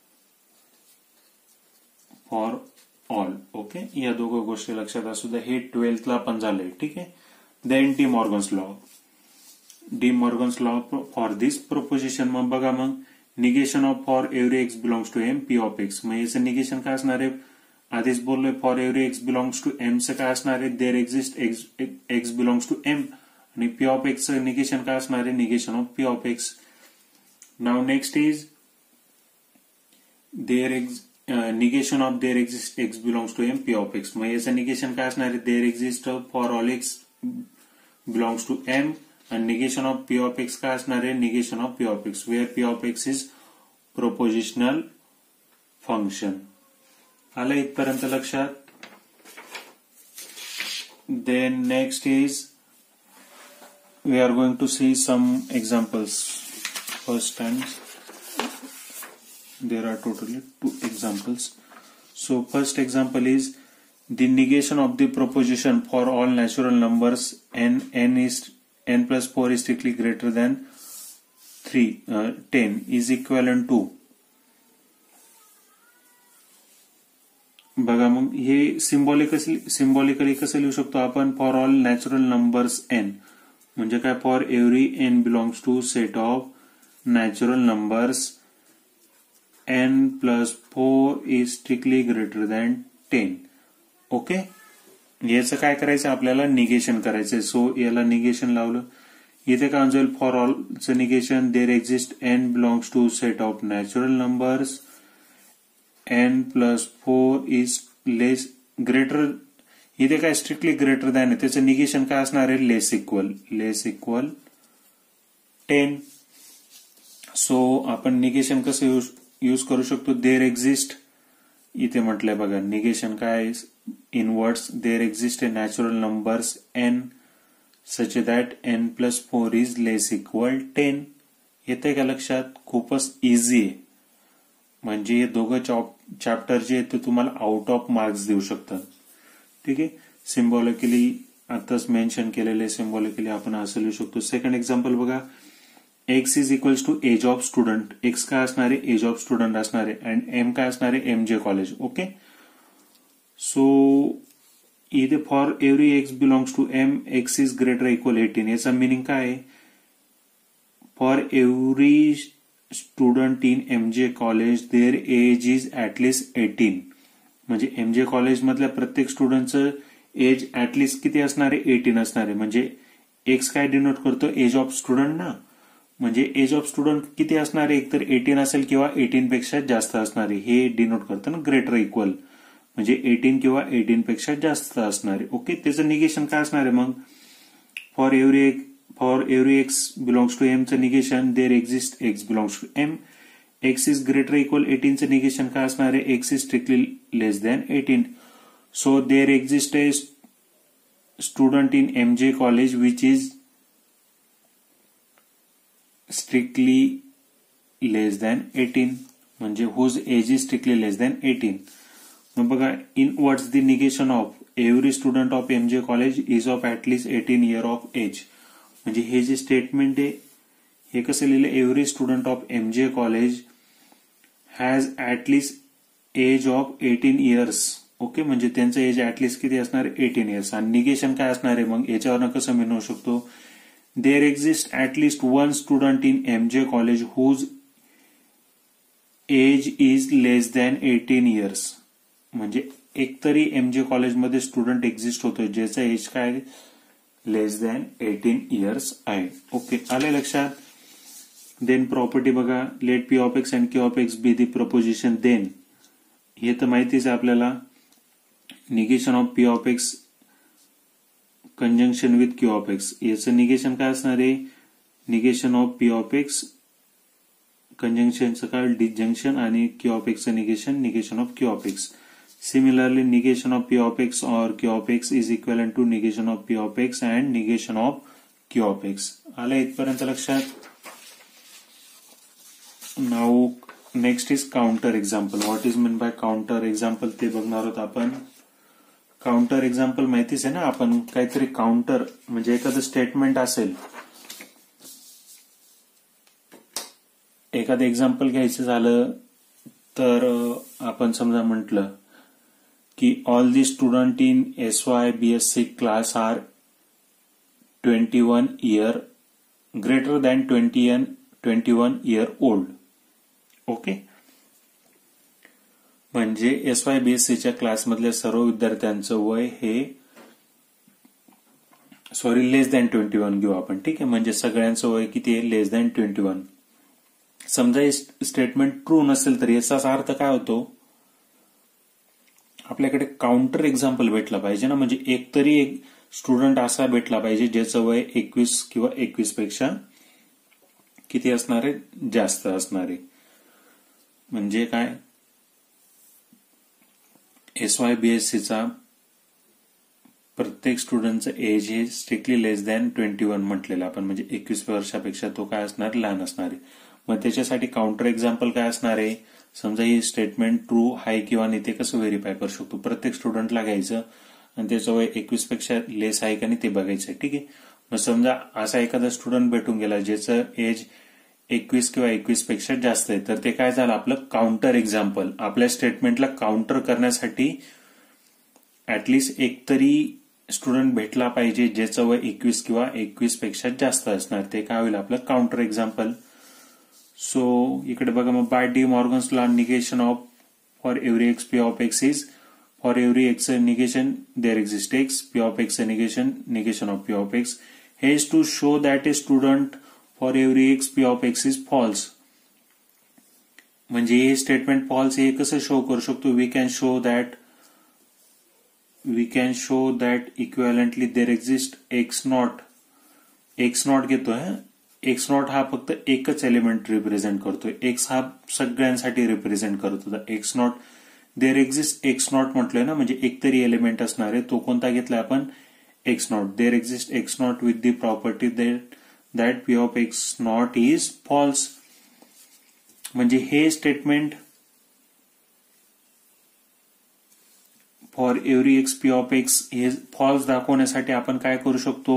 फॉर ऑल. ओके, या दोघं गोष्टी लक्षात असू द्या. हे ट्वेल्थला पण झालंय. ठीक आहे, then De Morgan's law. De Morgan's law for this proposition, मग बघा, मग negation of for every x belongs to m, p of x. मग याचं निगेशन काय असणार आहे, आधीच बोललोय, for every x belongs to एमचं काय असणार आहे, there exist x x belongs to m. आणि पी ऑफ एक्सचं निगेशन काय असणार आहे, negation of p of x. Now next is there x negation of there exist x belongs to m, p of x. मग याचं negation काय असणार आहे, there exist for all x belongs to m, आणि negation of p of x काय असणार आहे, negation of p of x, where p of x is propositional function. आलं इथपर्यंत लक्षात. Then next is we are going to see some examples. First time there are totally two examples. So first example is the negation of the proposition for all natural numbers n n is n plus four is strictly greater than three uh, ten is equivalent to. बघा, मग हे symbolically symbolically कसं लिहू शकतो आपण, for all natural numbers n, म्हणजे काय, for every n belongs to set of natural numbers n plus four is strictly greater than ten. Okay, याचं काय करायचं, आपल्याला निगेशन करायचंय. सो याला निगेशन लावलं, इथे काय जाईल, फॉर ऑलचं negation, there exist n belongs to set of natural numbers, n plus four is less greater. इथे काय स्ट्रिक्टली ग्रेटर दॅन आहे, त्याचं निगेशन काय असणार आहे, less equal less equal ten. So आपण निगेशन कसं यूज यूज करू शकतो, देर एक्झिस्ट इथे म्हटलंय बघा निगेशन काय, in words there exist a natural numbers n such that n plus four is less equal ten. येते का लक्षात? खूपच इझी आहे. म्हणजे हे दोघं चॅप्टर जे आहेत ते तुम्हाला आउट ऑफ मार्क्स देऊ शकतात. ठीक आहे. सिम्बॉलिकली आताच मेन्शन केलेले सिम्बॉलिकली आपण असं लिहू शकतो. सेकंड एक्झाम्पल बघा, x is equals to age of student. X काय असणार आहे? एज ऑफ स्टुडंट असणार आहे. अँड एम काय असणार आहे? M J college. Okay. So इथे for every x belongs to M x is greater equal eighteen. याचा मिनिंग काय आहे? For every student in MJ college their age is at least eighteen. म्हणजे एमजे कॉलेज मधल्या प्रत्येक स्टुडंटचं एज ऍटलिस्ट किती असणार आहे? एटीन असणार आहे. म्हणजे एक्स काय डिनोट करतो? एज ऑफ स्टुडंट ना. म्हणजे एज ऑफ स्टुडंट किती असणार आहे? एकतर एटीन असेल किंवा एटीन पेक्षा जास्त असणार आहे. हे डिनोट करतं ना ग्रेटर इक्वल. म्हणजे एटीन किंवा एटीन पेक्षा जास्त असणार आहे. ओके. त्याचं निगेशन काय असणार आहे मग? For every for every x belongs to एमचं negation there exist x belongs to M. X is greater equal एटीनचं निगेशन काय असणार आहे? X is strictly less than eighteen. So there exist a student in MJ college which is strictly less than eighteen. म्हणजे whose age is strictly less than eighteen. मग बघा, in what's the negation of every student of MJ college is of at least eighteen year of age. म्हणजे हे जे statement आहे हे कसं लिहिलं? Every student of MJ college has at least age of eighteen years. Okay. म्हणजे त्यांचं एज ऍटलीस्ट किती असणार? Eighteen years. आणि निगेशन काय असणार आहे मग? याच्यावरनं कसं मिळवू शकतो? There exist at least one student in MJ college whose age is less than eighteen years. म्हणजे एकतरी एमजे कॉलेजमध्ये स्टुडंट एक्झिस्ट होतो ज्याचा एज काय? लेस दॅन एटीन इयर्स आहे. ओके. आले लक्षात? देन प्रॉपर्टी बघा, let p of x and q of x be the proposition then. हे तर माहितीच आहे आपल्याला. Negation of p of x conjunction with q of x. याचं निगेशन काय असणार आहे? Negation of p of x कंजंक्शनचं काय? डिजंक्शन. आणि क्यू ऑफ एक्सचं negation negation of q of x. Similarly, negation of P of x or Q of x is equivalent to negation of P of x and negation of Q of x. आलं इथपर्यंत लक्षात? Now next is counter example. What is meant by counter example ते बघणार आहोत आपण. Counter example माहितीच आहे ना. आपण काहीतरी काउंटर म्हणजे एखादं स्टेटमेंट असेल, एखादं एक्झाम्पल घ्यायचं झालं तर आपण समजा म्हटलं की all the student in S Y B S C class are twenty one year greater than twenty twenty one year old. Okay. म्हणजे एस वाय बी एस सीच्या क्लासमधल्या सर्व विद्यार्थ्यांचं वय हे sorry less than twenty one घेऊ आपण. ठीक आहे. म्हणजे सगळ्यांचं वय किती आहे? Less than twenty one. समजा हे स्टेटमेंट ट्रू नसेल तर याचा अर्थ काय होतो? आपल्याकडे काउंटर एक्झाम्पल भेटला पाहिजे ना. म्हणजे एकतरी एक स्टुडंट असा भेटला पाहिजे ज्याचं वय एकवीस किंवा एकवीस पेक्षा किती असणार आहे? जास्त असणार आहे. म्हणजे काय? एस वाय बी एस सीचा प्रत्येक स्टुडंटचं एज हे strictly less than twenty one म्हटलेलं आपण. म्हणजे एकवीस वर्षापेक्षा तो काय असणार? लहान असणार आहे. मग त्याच्यासाठी काउंटर एक्झाम्पल काय असणार आहे? समजा ही स्टेटमेंट ट्रू आहे किंवा नाही ते कसं व्हेरीफाय करू शकतो? प्रत्येक स्टुडंटला घ्यायचं आणि त्याचं वय एकवीस पेक्षा लेस आहे का नाही ते बघायचं आहे. ठीक आहे. मग समजा असा एखादा स्टुडंट भेटून गेला ज्याचं एज एकवीस किंवा एकवीस पेक्षा जास्त आहे, तर ते काय झालं? आपलं काउंटर एक्झाम्पल. आपल्या स्टेटमेंटला काउंटर करण्यासाठी ऍटलिस्ट एकतरी स्टुडंट भेटला पाहिजे ज्याचं वय एकवीस किंवा एकवीस पेक्षा जास्त असणार. ते काय होईल? आपलं काउंटर एक्झाम्पल. सो इकडे बघा मग by De Morgan's law negation of for every x p of x is for every x negation there exist x p of x negation negation of p of x. हे is to show that a student for every x p of x is false. म्हणजे हे statement false हे कसं show करू शकतो? We can show that we can show that equivalently there exist x not. X not घेतोय. X not हा फक्त एकच एलिमेंट रिप्रेझेंट करतोय. एक्स हा सगळ्यांसाठी रिप्रेझेंट करत होता. X not there exist x not म्हटलंय ना, म्हणजे एक तरी एलिमेंट असणार आहे. तो कोणता घेतलाय आपण? X not. There exist x not with the property that that P of x not is false. म्हणजे हे statement for every x p of x हे फॉल्स दाखवण्यासाठी आपण काय करू शकतो?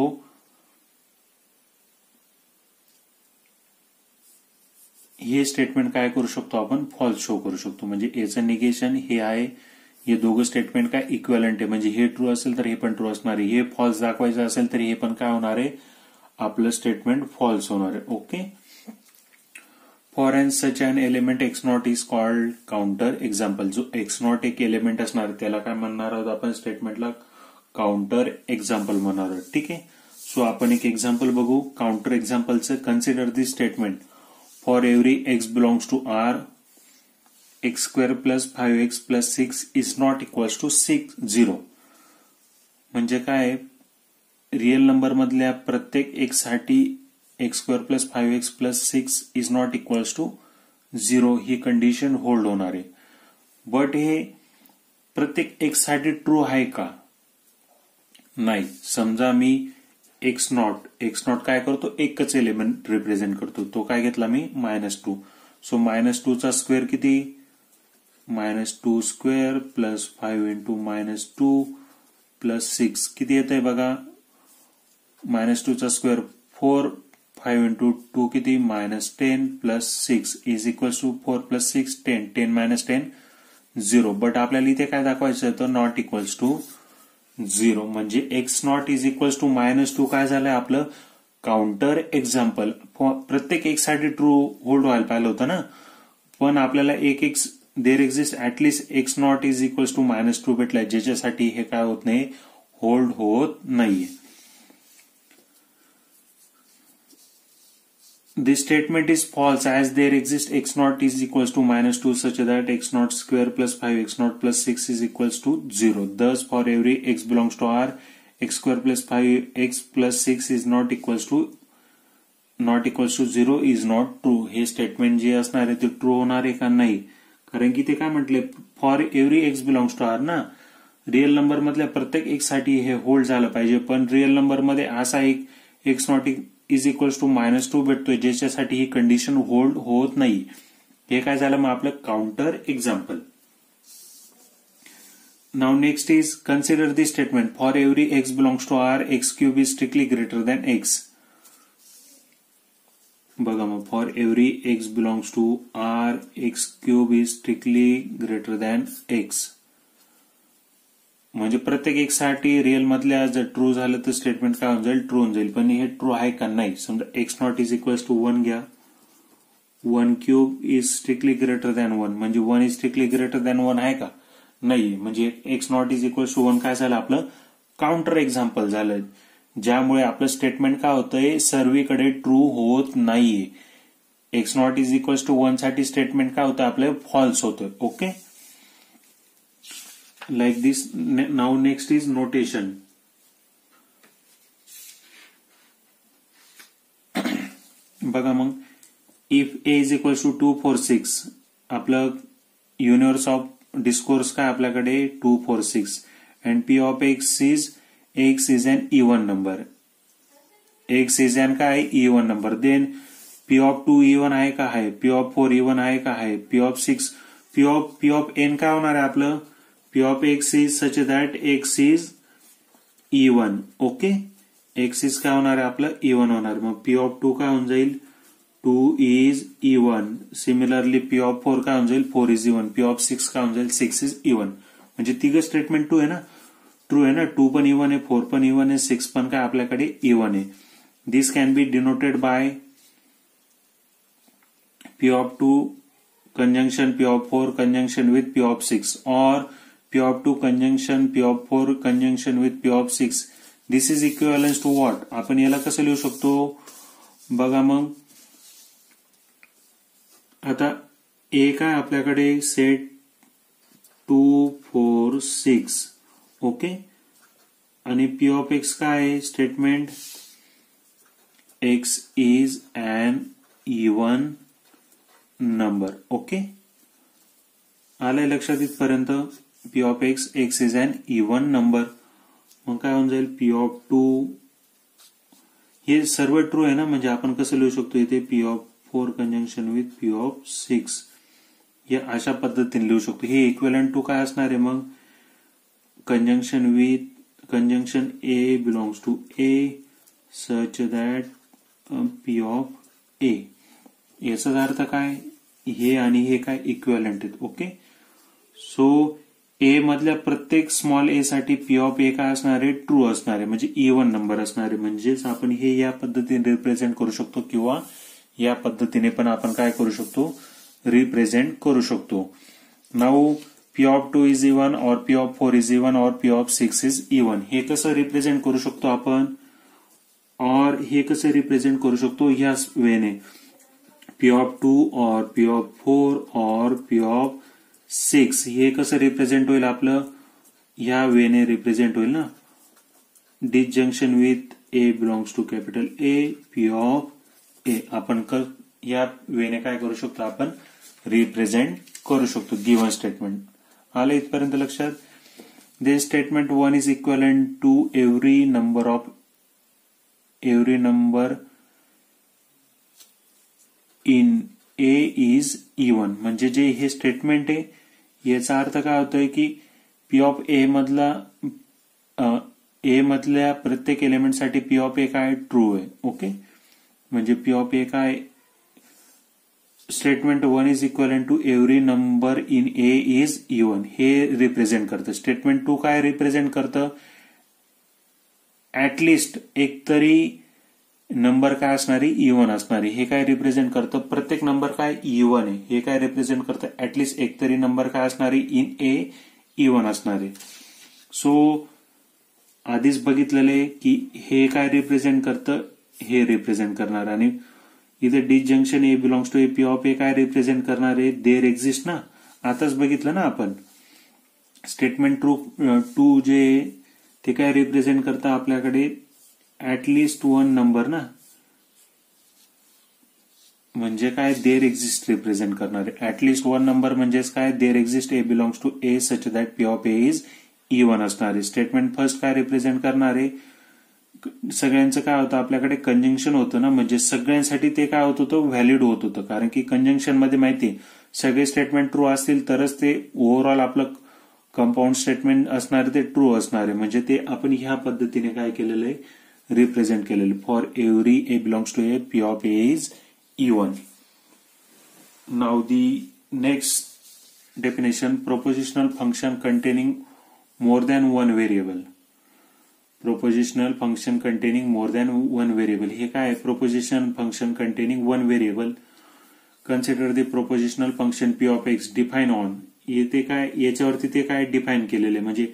हे स्टेटमेंट काय करू शकतो आपण? फॉल्स शो करू शकतो. म्हणजे याचं निगेशन हे आहे. हे दोघं स्टेटमेंट काय इक्विव्हॅलंट आहे, म्हणजे हे ट्रू असेल तर हे पण ट्रू असणार आहे. हे फॉल्स दाखवायचं असेल तर हे पण काय होणार आहे? आपलं स्टेटमेंट फॉल्स होणार आहे. Okay. For n such an element x not is called counter example. जो एक्स नॉट एक एलिमेंट असणार त्याला काय म्हणणार आहोत आपण? स्टेटमेंटला काउंटर एक्झाम्पल म्हणणार आहोत. ठीक आहे. सो आपण एक एक्झाम्पल बघू काउंटर एक्झाम्पलचं. Consider this statement for every x belongs to R x square plus five x plus six is not equals to six zero. म्हणजे काय? रिअल नंबर मधल्या प्रत्येक एक्स साठी x square plus five x plus six is not equals to zero ही condition hold होणार आहे. But हे प्रत्येक एक्स साठी ट्रू आहे का? नाही. समजा मी एक्स नॉट एक्स नॉट काय करतो? एकच एलिमेंट रिप्रेझेंट करतो. तो काय घेतला मी? Minus two. So minus two चा स्क्वेअर किती? Minus two square plus five into minus two plus six किती येत आहे बघा? मायनस टू चा square four, five into two किती? Minus ten plus six is equals to four plus six ten. Ten minus ten zero. But आपल्याला इथे काय दाखवायचं होतं? Not equals to zero. म्हणजे x not is equals to minus two काय झालंय आपलं? Counter example. प्रत्येक एक्स साठी ट्रू होल्ड व्हायला पाहिलं होतं ना, पण आपल्याला एक x there exist at least x not is equals to minus two भेटलाय, ज्याच्यासाठी हे काय होत नाही? होल्ड होत नाहीये. This statement is false as there exists x naught is equals to minus two such that x naught square plus five x naught plus six is equals to zero. Thus, for every x belongs to R, x square plus five x plus six is not equals to not equals to zero is not true. हे statement जे असणार आहे ते true होणार आहे का? नाही. कारण की ते काय म्हटले? For every x belongs to R ना, रिअल नंबर मधल्या प्रत्येक एक्स साठी हे होल्ड झालं पाहिजे. पण रिअल नंबर मध्ये असा एक x not is equals to minus two भेटतोय, ज्याच्यासाठी ही कंडिशन होल्ड होत नाही. हे काय झालं मग आपलं? Counter example. Now next is consider this statement for every x belongs to R x cube is strictly greater than x. बघा मग, for every x belongs to R x cube is strictly greater than x. म्हणजे प्रत्येक x साठी real मधल्या जर true झालं तर statement काय होऊन जाईल? ट्रू होऊन जाईल. पण हे ट्रू आहे का? नाही. समजा x not is equals to one घ्या. One cube is strictly greater than one, म्हणजे one is strictly greater than one आहे का? नाही. म्हणजे x not is equals to one काय झालं? आपलं काउंटर एक्झाम्पल झालं, ज्यामुळे आपलं स्टेटमेंट काय होतंय? सर्वीकडे ट्रू होत नाहीये. X not is equals to one साठी स्टेटमेंट काय होतं? आपलं फॉल्स होतं. Okay. Like this. Now next is notation. बघा मग, if a is equals to two four six, आपलं युनिव्हर्स ऑफ डिस्कोर्स काय आपल्याकडे? Two four six. And p of x is x is an even number. x is an काय? even number. Then p of two even आहे का? आहे. p of four even आहे का? आहे. p of six p of p of n काय होणार आहे आपलं? p of x is such that x is even. Okay. x is काय होणार आहे आपलं? even होणार. मग p of टू काय होऊन जाईल? Two is even. Similarly p of four काय होऊन जाईल? Four is even. p of six काय होऊन जाईल? Six is even. म्हणजे तिघ स्टेटमेंट टू आहे ना, ट्रू आहे ना. टू पण इवन आहे, फोर पण इवन आहे, सिक्स पण काय आपल्याकडे इवन आहे. This can be denoted by p of two conjunction p of four conjunction with p of six or p of two conjunction p of four conjunction with p of six. This is equivalence to what? आपण याला कसं लिहू शकतो? बघा मग, आता A काय आपल्याकडे? Set two four six. Okay. आणि p of x काय आहे? Statement x is an even number. Okay. आलंय लक्षात इथपर्यंत? P of x, x is an even number. मग काय होऊन जाईल? पी ऑफ टू, हे सर्व ट्रू आहे ना, म्हणजे आपण कसं लिहू शकतो इथे? P of four conjunction with p of six, हे अशा पद्धतीने लिहू शकतो. हे इक्विव्हॅलंट टू काय असणार आहे मग? Conjunction with conjunction a belongs to A such that P of a. याचाच अर्थ काय? हे आणि हे काय इक्विव्हॅलंट आहेत. ओके, सो ए मधल्या प्रत्येक स्मॉल ए साठी पी ऑफ ए काय असणार आहे? ट्रू असणार आहे, म्हणजे इव्हन नंबर असणार आहे. म्हणजेच आपण हे या पद्धतीने रिप्रेझेंट करू शकतो किंवा या पद्धतीने पण आपण काय करू शकतो? रिप्रेझेंट करू शकतो. Now p of two is even और p of four is even और p of six is even. हे कसं रिप्रेझेंट करू शकतो आपण? और हे कसं रिप्रेझेंट करू शकतो? ह्या वेने पी ऑफ टू और पी ऑफ फोर और पी ऑफ सिक्स, हे कसं रिप्रेझेंट होईल आपलं? ह्या वेने रिप्रेझेंट होईल ना. Disjunction with a belongs to capital A, P of a, आपण या वेने काय करू शकतो? आपण रिप्रेझेंट करू शकतो गिव्हन स्टेटमेंट. आलं इथपर्यंत लक्षात? This statement one is equivalent to every number of every number in A is even. म्हणजे जे हे स्टेटमेंट आहे याचा अर्थ काय होतोय की पी ऑफ ए मधला ए मधल्या प्रत्येक एलिमेंटसाठी पी ऑफ ए काय? ट्रू आहे. ओके, म्हणजे पी ऑफ ए काय? Statement one is equivalent to every number in A is even, हे रिप्रेझेंट करतं. स्टेटमेंट टू काय रिप्रेझेंट करतं? ऍटलिस्ट एक तरी नंबर काय असणारी? इव्हन असणारी. हे काय रिप्रेझेंट करतं? प्रत्येक नंबर काय? इव्हन आहे. हे काय रिप्रेझेंट करतं? ऍटलिस्ट एक तरी नंबर काय असणारी? इन ए इव्हन असणारे. सो आधीच बघितलेले की हे काय रिप्रेझेंट करतं? हे रिप्रेझेंट करणार. आणि इथे disjunction A belongs to A, P of ए काय रिप्रेझेंट करणार आहे? देर एक्झिस्ट ना. आताच बघितलं ना आपण. स्टेटमेंट ट्रू टू जे ते काय रिप्रेझेंट करतं? आपल्याकडे ऍटलिस्ट वन नंबर ना, म्हणजे काय? देर एक्झिस्ट रिप्रेझेंट करणार आहे. ऍटलिस्ट वन नंबर म्हणजेच काय? There exist A belongs to A such that P of A is even असणार आहे. स्टेटमेंट फर्स्ट काय रिप्रेझेंट करणार आहे? सगळ्यांचं काय होतं? आपल्याकडे कंजंक्शन होतं ना, म्हणजे सगळ्यांसाठी ते काय होत होतं? व्हॅलिड होत होतं. कारण की कंजंक्शन मध्ये माहिती सगळे स्टेटमेंट ट्रू असतील तरच ते ओव्हरऑल आपलं कंपाऊंड स्टेटमेंट असणार ते ट्रू असणार आहे. म्हणजे ते आपण ह्या पद्धतीने काय केलेलं आहे? रिप्रेझेंट केलेलं. For every A belongs to A, P of A is even. Now the next definition, propositional function containing more than one variable. Propositional function containing more than one variable, हे काय? Proposition function containing one variable. Consider the propositional function P of X define on. ते काय? याच्यावरती ते काय define केलेले, म्हणजे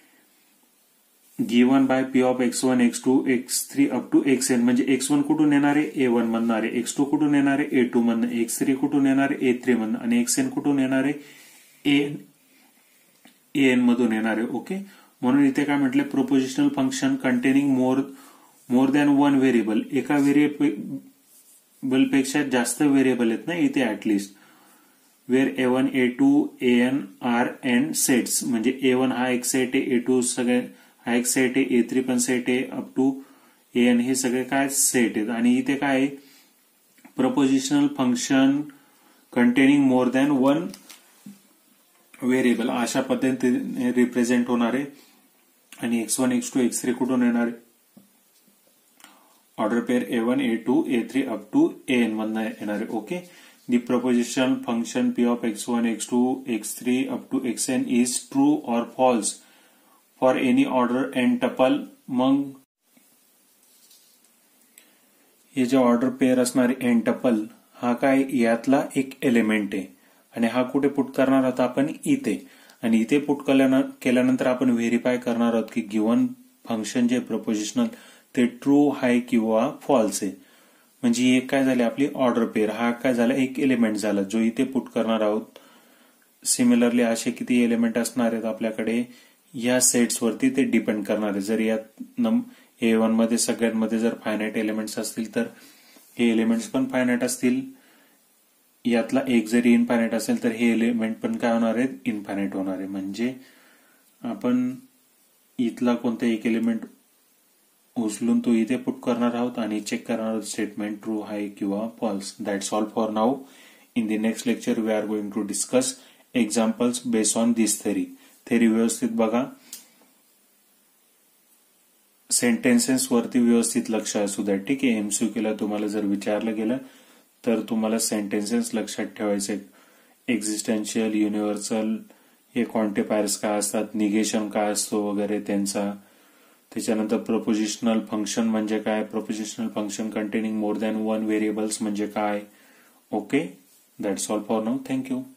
given by P of X one, x two, X three up to X N. म्हणजे एक्स वन कुठून येणार आहे? ए वन मधनं आहे. एक्स टू कुठून येणार आहे? ए टू मधनं. एक्स थ्री कुठून येणार आहे? ए थ्री मधनं. आणि एक्स एन कुठून येणार आहे? ए एन मधून येणार आहे. ओके, म्हणून इथे काय म्हटलं? Propositional function containing more more than one variable. एका व्हेरिएबल पेक्षा जास्त व्हेरिएबल आहेत ना इथे at least. Where A one, A two, A N are N sets. म्हणजे ए वन हा एक सेट आहे, ए टू सगळे हा एक सेट आहे, ए थ्री पण सेट आहे, अप टू ए एन हे सगळे काय? सेट आहेत. आणि इथे काय? Propositional function containing more than one variable अशा पद्धतीने रिप्रेझेंट होणार आहे. आणि X one, x two, X three कुठून येणार आहे? Order pair A one, A two, A three up to A N मधनं येणार आहे. Okay, the propositional function P of X one, x two, X three up to X N is true or false for any order N tuple. मग हे जे order pair असणारे N tuple हा काय? यातला एक एलिमेंट आहे. आणि हा कुठे पुट करणार आहोत आपण? इथे. आणि इथे पुट केल्यानंतर आपण व्हेरीफाय करणार आहोत की गिव्हन फंक्शन जे प्रपोजिशनल ते ट्रू आहे किंवा फॉल्स आहे. म्हणजे एक काय झाले? आपली ऑर्डर पेअर. हा काय झाला? एक एलिमेंट झाला जो इथे पुट करणार आहोत. सिमिलरली असे किती एलिमेंट असणार आहेत आपल्याकडे? या सेट्स वरती ते डिपेंड करणार आहे. जर यात ए वन मध्ये सगळ्यांमध्ये जर फायनाईट एलिमेंट्स असतील तर हे एलिमेंट्स पण फायनाईट असतील. यातला एक जरी इनफायनाईट असेल तर हे एलिमेंट पण काय होणार आहे, इनफायनाईट होणार आहे. म्हणजे आपण इथला कोणता एक एलिमेंट उचलून तो इथे पुट करणार आहोत आणि चेक करणार आहोत स्टेटमेंट ट्रू आहे किंवा false. That's all for now. In the next lecture we are going to discuss examples based on this theory. Theory व्यवस्थित बघा, सेंटेन्सेस वरती व्यवस्थित लक्ष असू द्या. ठीक आहे. एमसीक्यूला तुम्हाला जर विचारलं गेलं तर तुम्हाला सेंटेन्सेस लक्षात ठेवायचे. एक्झिस्टन्शियल, युनिव्हर्सल, हे क्वांटिफायर्स काय असतात, निगेशन काय असतो वगैरे त्यांचा. त्याच्यानंतर प्रपोजिशनल फंक्शन म्हणजे काय, propositional function containing more than one variables म्हणजे काय. Okay, that's all for now. Thank you.